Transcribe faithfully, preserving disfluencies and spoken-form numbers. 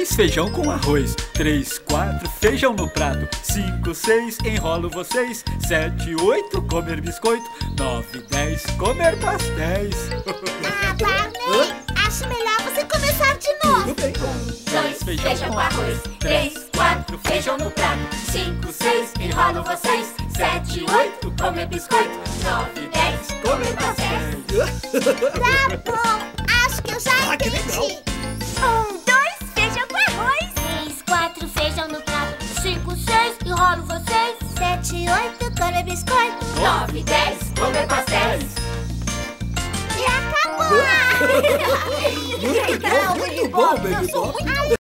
dois, feijão com arroz. Três, quatro, feijão no prato. Cinco, seis, enrolo vocês. Sete, oito, comer biscoito. Nove, dez, comer pastéis. Ah, Barney, acho melhor você começar de novo. Tudo bem. Um, dois, feijão com arroz. Três, quatro, feijão no prato. Cinco, seis, enrolo vocês. Sete, oito, comer biscoito. Nove, dez, comer pastéis. Tá bom, acho que eu já Ah, que legal. entendi. Um, dois, feijão com arroz. Três, quatro, feijão no prato. Cinco, seis, enrolo vocês. Sete, oito, comer biscoito. Nove, dez, comer pastéis. E acabou! Muito bom, muito bom, Baby Eu sou Bob. muito